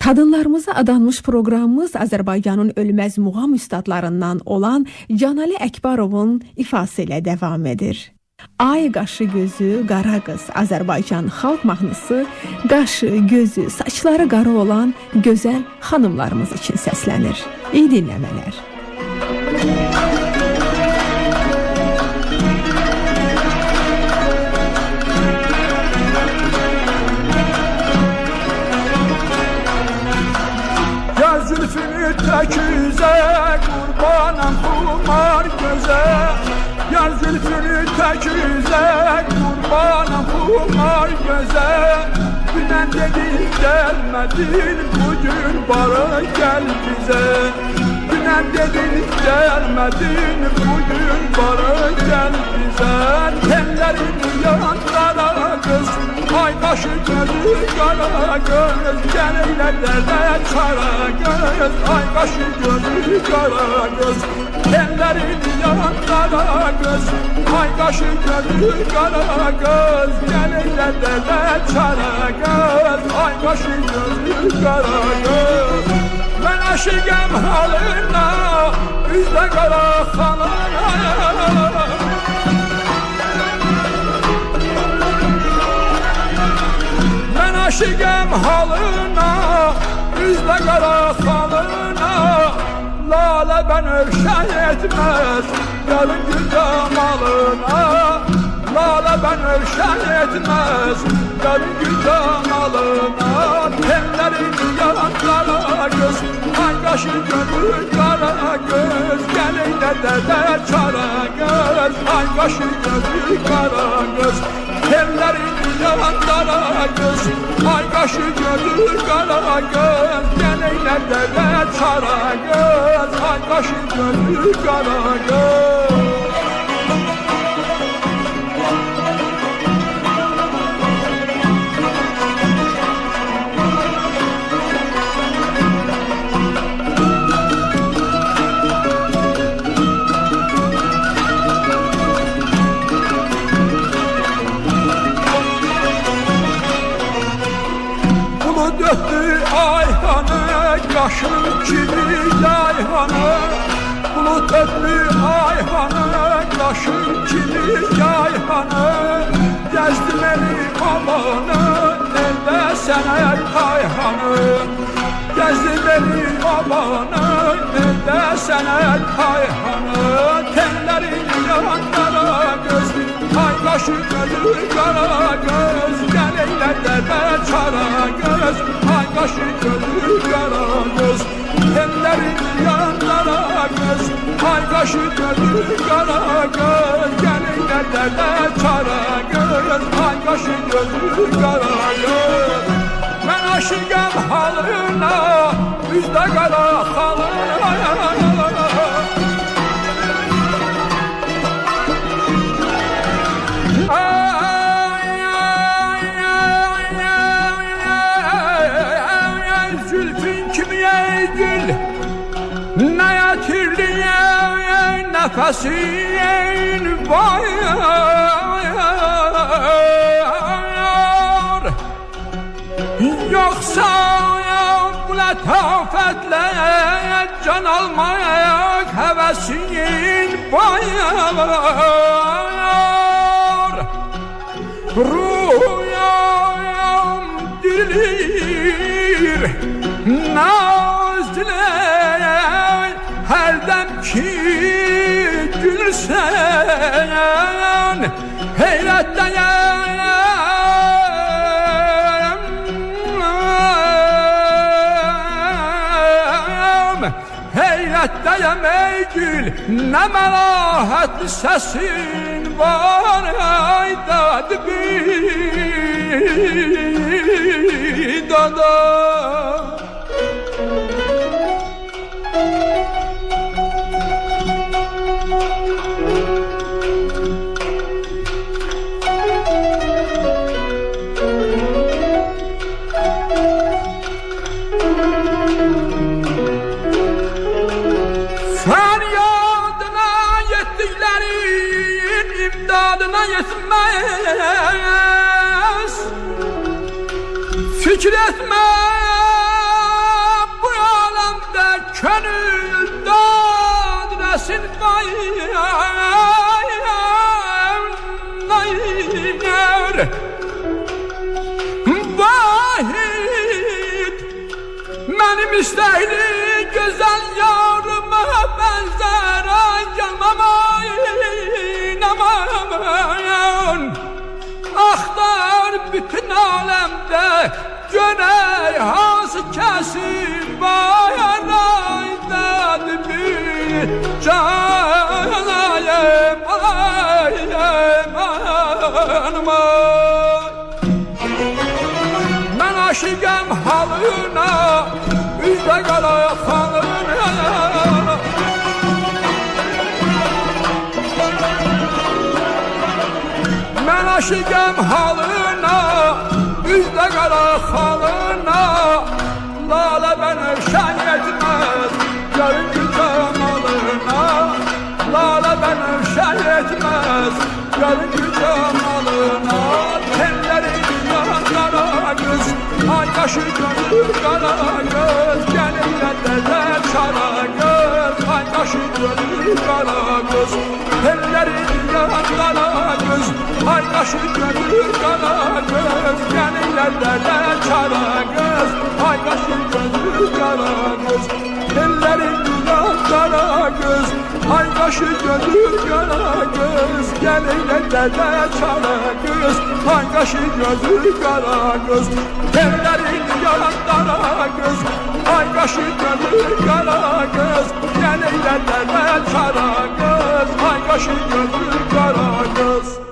Qadınlarımıza adanmış proqramımız Azərbaycanın ölməz muğam üstadlarından olan Canali Əkbarovun ifası ilə davam edir. Ay qaşı gözü qara qız Azərbaycan xalq mahnısı qaşı, gözü, saçları qara olan gözəl xanımlarımız üçün səslənir. İyi dinləmələr. Zülfünü təküzə, qurbanam xumar gözə. Yar zülfünü təküzə, qurbanam xumar gözə. Dünən dedin gəlmədin, bugün bara gəl bizə. Dünən dedin gəlmədin, bugün bara gəl bizə. Tellərini yanlara qız, ay qaşı gözü qara göz. Gəlirlər dərdə çara göz, ay qaşı gözü qara göz. Tellərini yanlara qız, ay qaşı gözü qara göz. Gəlirlər dərdə çara göz, ay qaşı gözü qara göz. Mən aşıqəm halına, üzdə qara xanına. Mən aşıqəm halına, üzdə qara xanına. Lalə bən övşən etməz, yarın gül damalına. Lalə bən övşən etməz, yarın gül damalına. Tellərini yanlara göz, ay qaşı gözü qara göz. Gəlirlə dərdə çara göz, ay qaşı gözü qara göz. Tellərini yanlara göz, ay qaşı gözü qara göz. Gəlirlə dərdə çara göz, ay qaşı gözü qara göz. Döktü ayhanı, qaşın kimi yayhanı. Bulut döktü ayhanı, qaşın kimi yayhanı. Gəzdim eli alanı, eldə sənə kayhanı. Gəzdim eli alanı, eldə sənə kayhanı. Tellərini yanlara göz, ay qaşı gözü qara göz. Gəlirlər dərdə çara göz, ay qaşı gözü qara göz. Tellərini yanlara göz, ay qaşı gözü qara göz. Gəlirlər dərdə çara göz, ay qaşı gözü qara göz. Mən aşıqəm halına, üzdə qara xalına. Nefesin bayar. Yoksa bu letafetle can almak hevesin bayar. Rüyam dilir, naz diler, her dem ki gülsen heyretteyim, heyretteyim ey gül. Ne melahatli sesin var, ay dad bir dada. Feryadına yettiklerin imdadına yetmez. Fikretmez könül dadresin bayar vahid benim isteyli güzel yarıma benzer gelmem aman aktar bütün alemde Göney hansı kesin bayaraydadır bir canayım ayım Ben aşıkım halına Üzde qala xalına Ben aşıkım halına Üzde qala xalına Lale beni şen etmez Görüntü cemalına Lale beni şen etmez Görüntü cemalına Telleri yan kara kız Ay kaşı gönül kara göz Gelinle dede çara göz Ay kaşı gönül kara göz Telleri yan kara göz Ay kaşı gönül kara göz Gelinle dede çara göz Ay kaşı gönül kara göz Telleri yan kara göz Ay kaşı gönül kara göz Gelinle dede çara göz Ay kaşı gönül kara göz Telleri yan kara göz Ay kaşı gönül kara göz Gelinle dede çara göz Ay kaşı gönül kara göz